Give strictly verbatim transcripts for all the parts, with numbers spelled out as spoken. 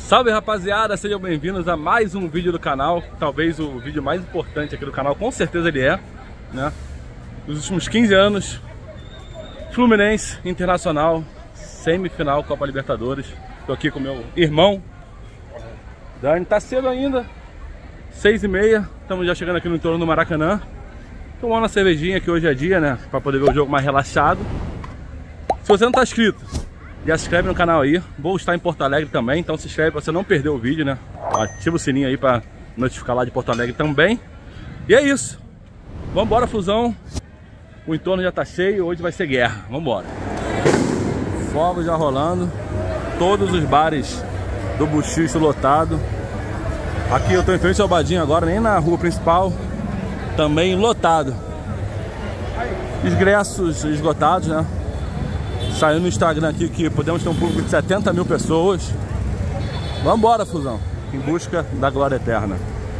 Salve rapaziada, sejam bem-vindos a mais um vídeo do canal. Talvez o vídeo mais importante aqui do canal, com certeza ele é, né? Nos últimos quinze anos, Fluminense Internacional, semifinal Copa Libertadores. Tô aqui com meu irmão Dani, tá cedo ainda, seis e meia, estamos já chegando aqui no entorno do Maracanã. Tomando uma cervejinha, que hoje é dia, né? Pra poder ver o jogo mais relaxado. Se você não tá inscrito, já se inscreve no canal aí. Vou estar em Porto Alegre também, então se inscreve pra você não perder o vídeo, né? Ativa o sininho aí pra notificar lá de Porto Alegre também. E é isso. Vambora, Flusão. O entorno já tá cheio, hoje vai ser guerra. Vambora. Fogo já rolando. Todos os bares do Buchicho lotado. Aqui eu tô em frente ao Badinho agora, nem na rua principal. Também lotado. Ingressos esgotados, né? Saiu no Instagram aqui que podemos ter um público de setenta mil pessoas. Vambora, Fusão, em busca da glória eterna.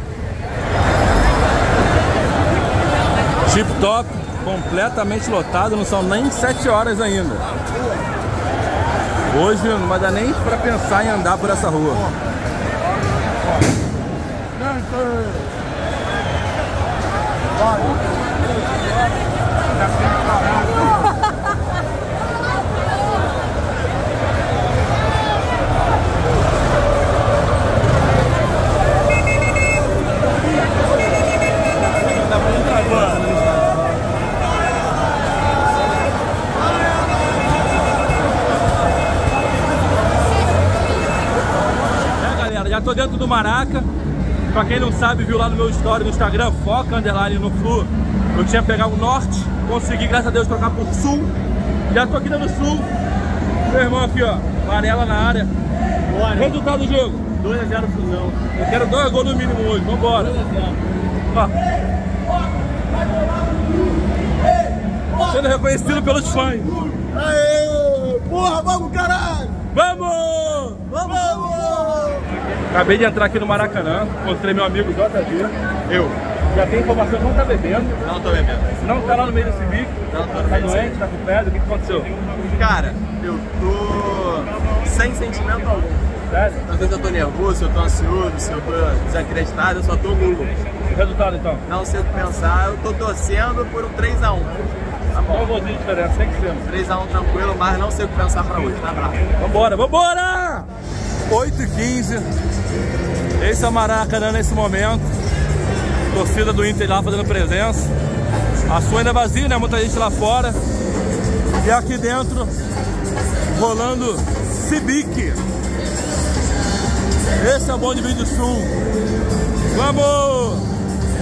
Chip Top, completamente lotado, não são nem sete horas ainda. Hoje não vai dar nem pra pensar em andar por essa rua. É, galera, já tô dentro do Maraca. Pra quem não sabe, viu lá no meu story no Instagram, Foca Underline no Flu. Eu tinha pegado o norte, consegui, graças a Deus, trocar pro sul. Já tô aqui no sul. Meu irmão aqui, ó, amarela na área. Bora. Resultado do jogo: dois a zero Flusão. Eu quero dois gols no mínimo hoje, vambora. dois a zero. Ó. Sendo reconhecido pelos fãs. Aê! Porra, vamos, caralho! Vamos! Vamos! Acabei de entrar aqui no Maracanã, encontrei meu amigo J G. Eu. Já tem informação que não tá bebendo. Não tô bebendo. Não tá lá no meio desse bico. Não tô no Tá meio doente, tá com febre, o que aconteceu? Cara, eu tô sem sentimento algum. Sério? Às vezes eu tô nervoso, se eu tô ansioso, se eu tô desacreditado, eu só tô nulo. O resultado então? Não sei o que pensar, eu tô torcendo por um três a um. Tá Qual bom? o golzinho de diferença? Tem que ser. três a um tranquilo, mas não sei o que pensar pra hoje, tá bravo? Vambora, vambora! oito e quinze. Esse é o Maracanã nesse momento. Torcida do Inter lá fazendo presença. A sua ainda é vazia, né? Muita gente lá fora. E aqui dentro, rolando Cibic. Esse é o bonde vídeo sul. Vamos!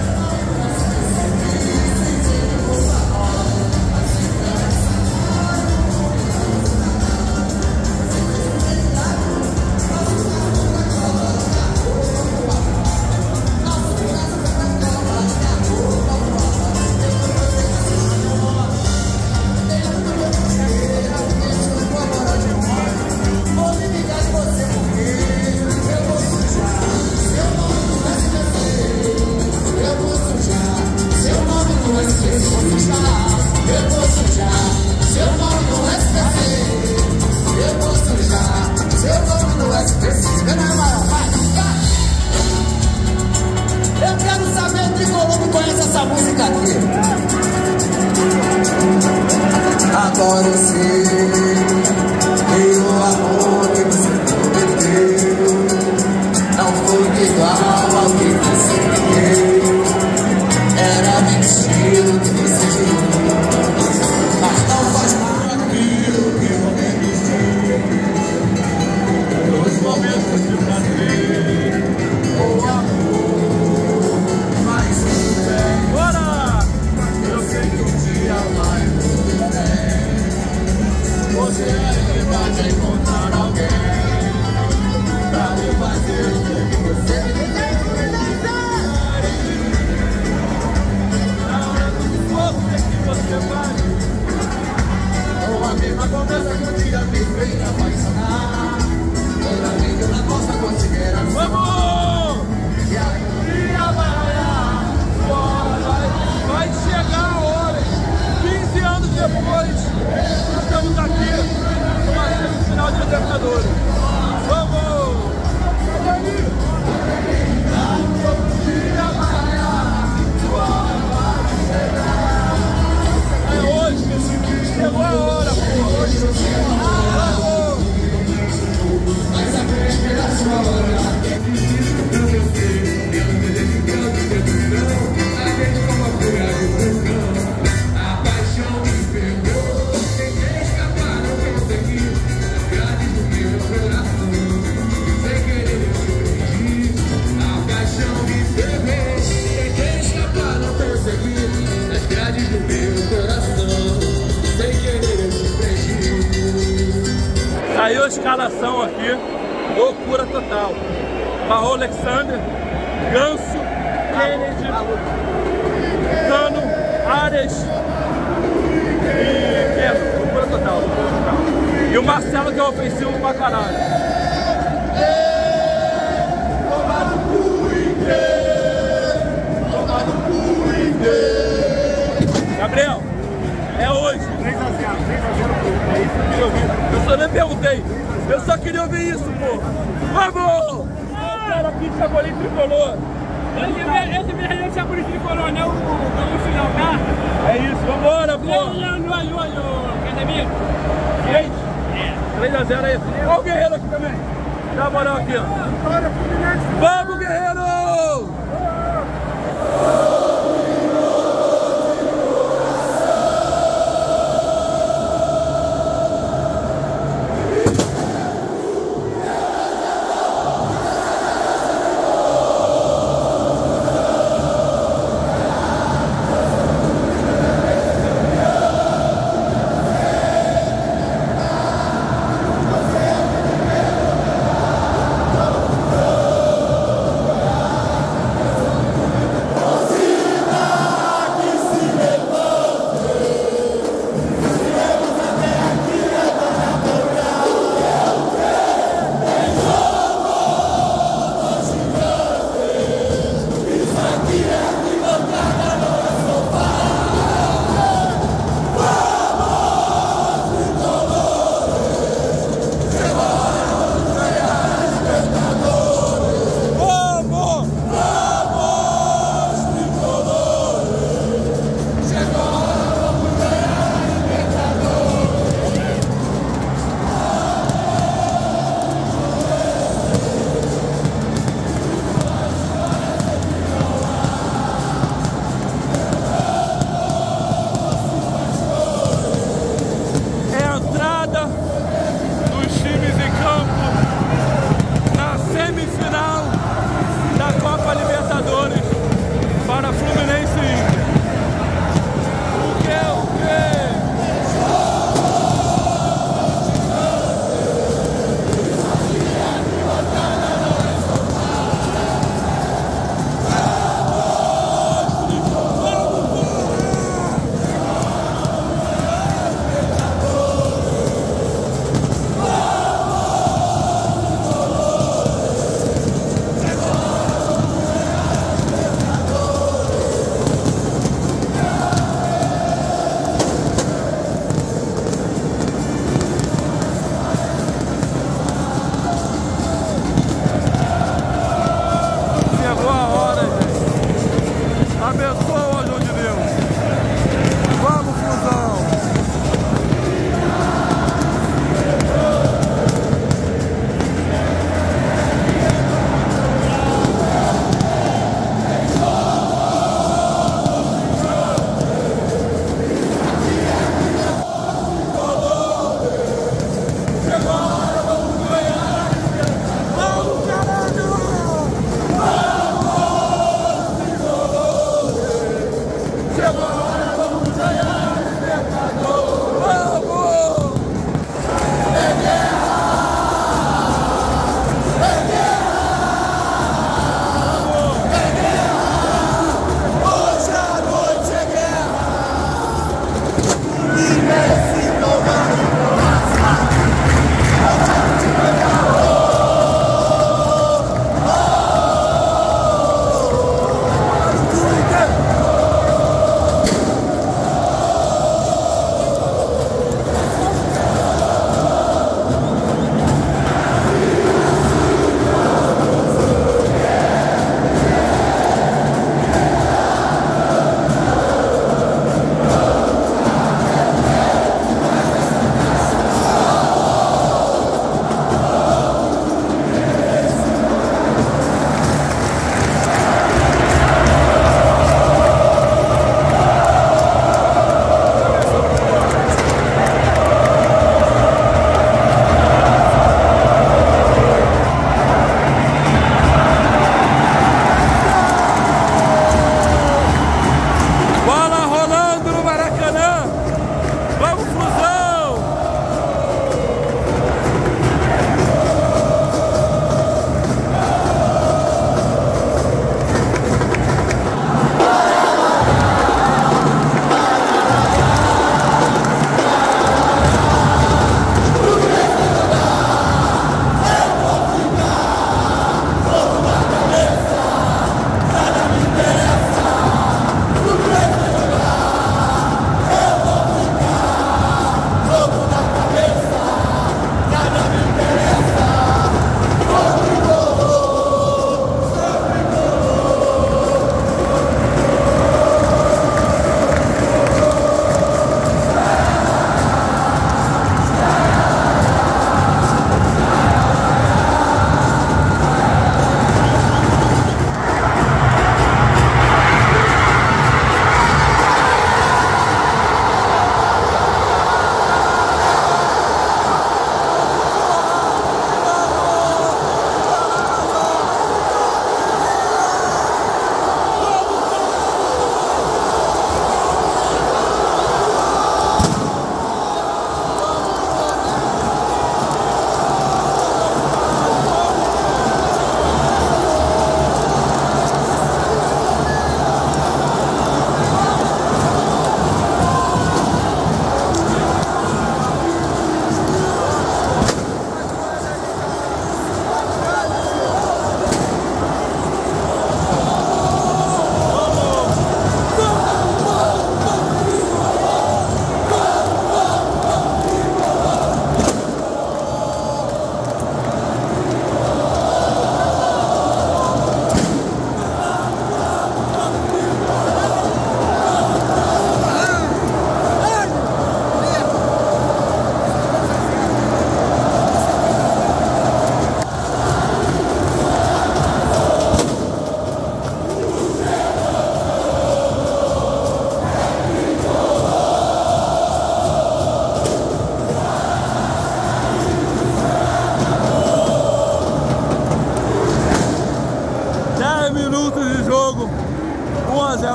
Eu quero saber quem Colombo conhece essa música aqui. Agora eu sei que o amor que você prometeu não foi igual ao que você me deu. Era mentira o que você jurou, mas não faz mal aquilo que eu me disse. Nos momentos de prazer, o amor mais bem. Bora! Eu sei que um dia vai tudo bem. Você vai encontrar alguém pra me fazer o que você me deu. Na hora do fogo, o que você faz? Ou a mesma conversa que um dia me fez apaixonar. Toda vez que eu não posso conseguir a Vamos! e aí um dia vai raiar. Vai chegar a hora, quinze anos depois, estamos aqui numa semifinal de Libertadores. Vamos! escalação aqui, loucura total. Raul Alexander, Ganso, Kennedy, Cano, Arias e Keno. Loucura total, loucura total. E o Marcelo, que é ofensivo pra caralho. Gabriel, é hoje. três a zero, três a zero, é isso que eu queria ouvir. Eu só nem perguntei. Eu só queria ouvir isso, pô. Vamos! O cara aqui de Chapolin tricolor. Esse mesmo é Chapolin tricolor, né? O final, tá? É isso, vambora, pô. Olha, olha, olha, academia. Gente, três a zero aí. Olha o Guerreiro aqui também. Dá uma moral aqui, ó. Vamos, Guerreiro! Você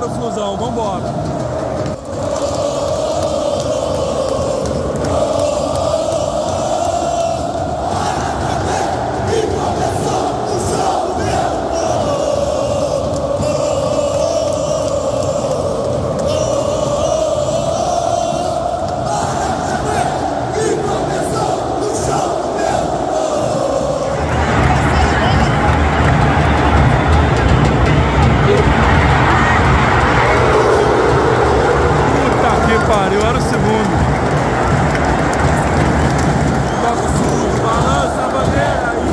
Vambora, Flusão, vambora. Pariu, era o segundo. Toca o segundo, balança a bandeira aí.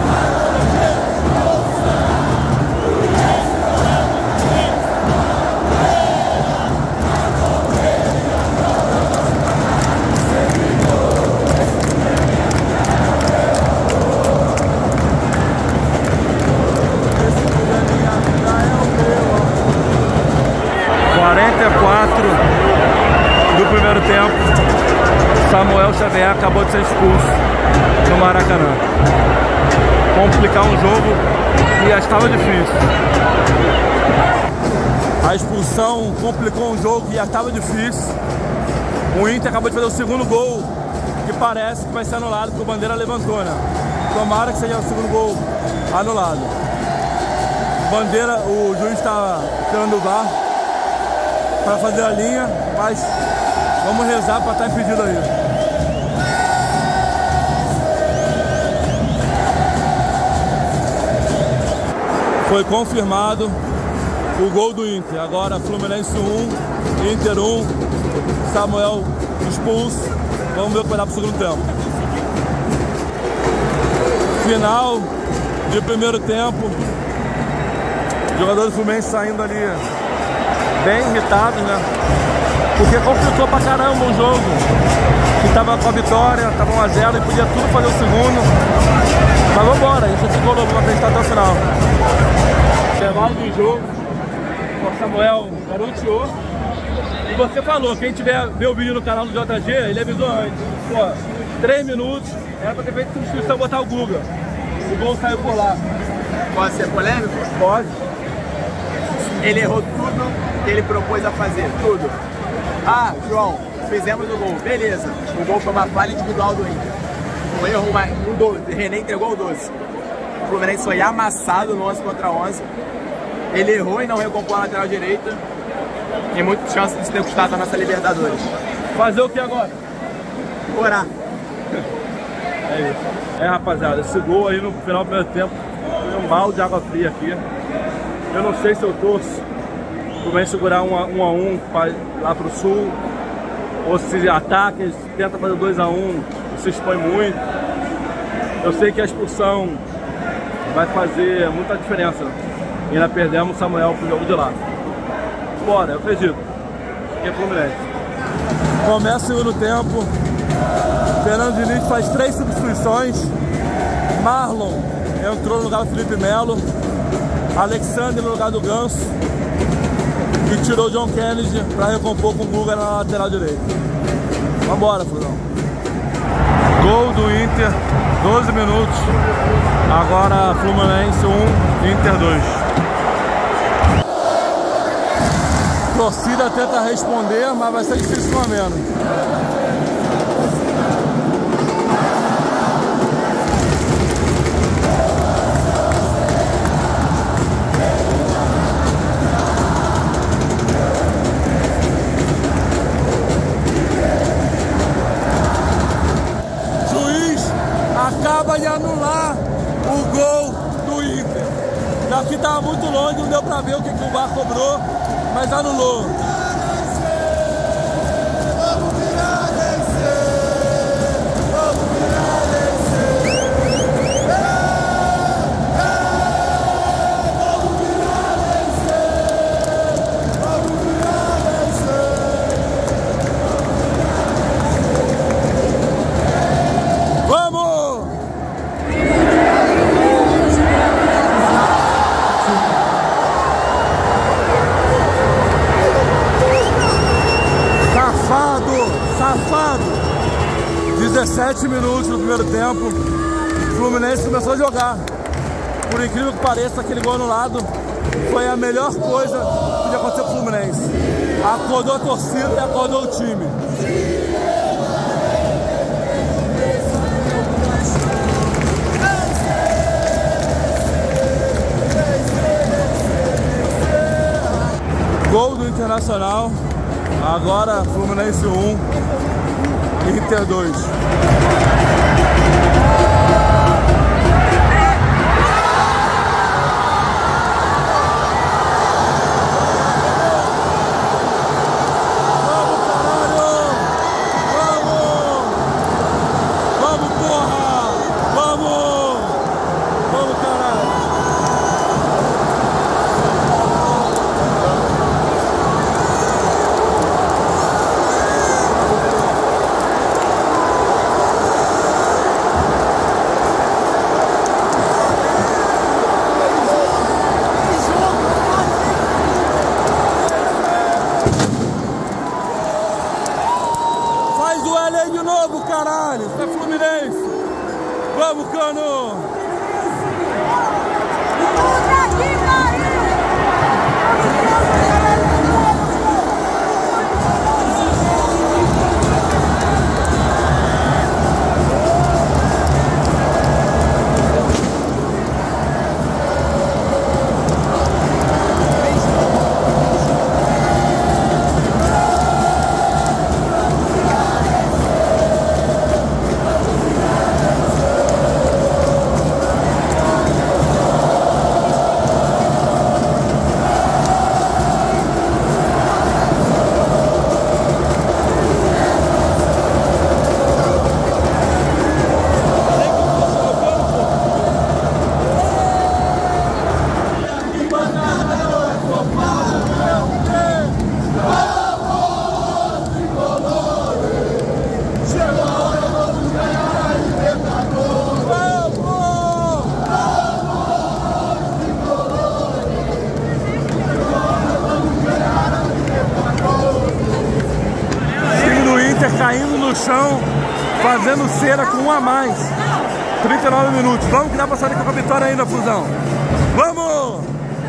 quarenta e quatro do primeiro tempo, Samuel Xavier acabou de ser expulso no Maracanã. Complicar um jogo que já estava difícil. A expulsão complicou um jogo que já estava difícil. O Inter acabou de fazer o segundo gol, que parece que vai ser anulado, porque o Bandeira levantou, né? Tomara que seja o segundo gol anulado. Bandeira, o juiz está tirando o V A R para fazer a linha, mas vamos rezar para estar impedido aí. Foi confirmado o gol do Inter. Agora Fluminense um, Inter um, Samuel expulso. Vamos ver o que vai dar para o segundo tempo. Final de primeiro tempo. Jogadores do Fluminense saindo ali bem irritados, né? Porque complicou pra caramba o jogo. Que tava com a vitória, tava um a zero e podia tudo fazer o segundo. Mas vambora, a gente ficou louco pra acreditar até o final. Intervalo do jogo, o Samuel garoteou. E você falou, quem tiver ver o vídeo no canal do J G, ele avisou antes. Pô, três minutos, era pra ter feito substituição, botar o Guga. O gol saiu por lá. Pode ser polêmico? Pode. Ele errou tudo que ele propôs a fazer, tudo. Ah, João, fizemos o gol, beleza. O gol foi uma falha individual do Inter. Um erro, uma, um doze. René entregou o doze. O Fluminense foi amassado no onze contra onze. Ele errou e não recompôs a lateral direita. Tem muita chance de ter custado a nossa Libertadores. Fazer o que agora? Orar. É isso. É, rapaziada, esse gol aí no final do primeiro tempo foi um mal de água fria aqui. Eu não sei se eu torço vai segurar um a um, a um lá pro sul, ou se ataca, tenta fazer dois a um, se expõe muito. Eu sei que a expulsão vai fazer muita diferença. E ainda perdemos o Samuel pro jogo de lá. Bora, eu acredito. Que é Fluminense. Começa o segundo tempo. Fernando Diniz faz três substituições. Marlon entrou no lugar do Felipe Melo. Alexandre no lugar do Ganso. E tirou o John Kennedy para recompor com o Guga na lateral direita. Vambora, Fusão. Gol do Inter, doze minutos. Agora Fluminense um, Inter dois. Torcida tenta responder, mas vai ser difícil com a menos. Acaba de anular o gol do Inter. Daqui estava muito longe, não deu para ver o que, que o V A R cobrou, mas anulou. dezessete minutos no primeiro tempo, o Fluminense começou a jogar. Por incrível que pareça, aquele gol anulado foi a melhor coisa que podia acontecer pro Fluminense. Acordou a torcida e acordou o time. Gol do Internacional. Agora Fluminense um, Inter dois. De novo, caralho! Isso é Fluminense! Vamos, Cano! Puta que pariu! Caindo no chão, fazendo cera com um a mais. trinta e nove minutos. Vamos que dá pra sair com a vitória ainda, Fusão. Vamos!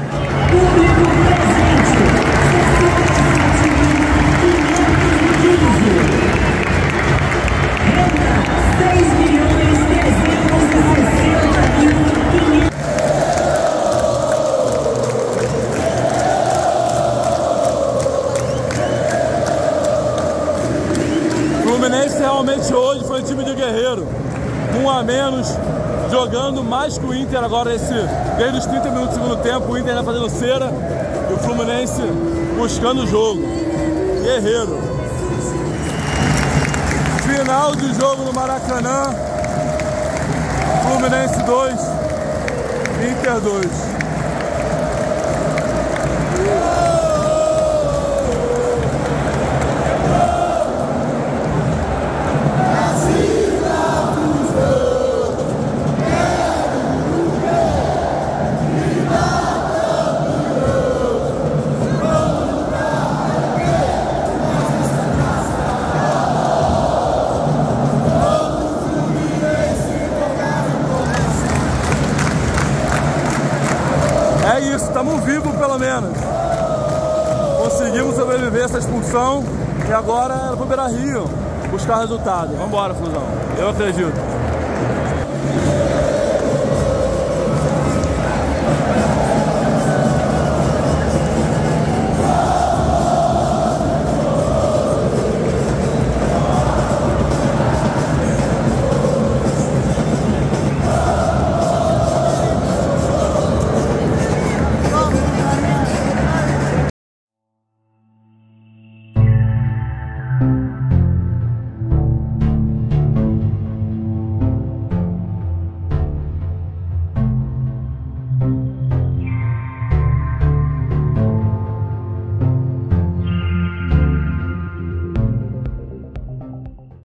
Fluminense realmente hoje foi um time de guerreiro, um a menos, jogando mais que o Inter agora, esse, desde os trinta minutos do segundo tempo, o Inter ainda fazendo cera e o Fluminense buscando o jogo. Guerreiro. Final de jogo no Maracanã, Fluminense dois, Inter dois. É isso, estamos vivos pelo menos. Conseguimos sobreviver a essa expulsão e agora é pro Beira-Rio buscar resultado. Vambora, Flusão. Eu acredito.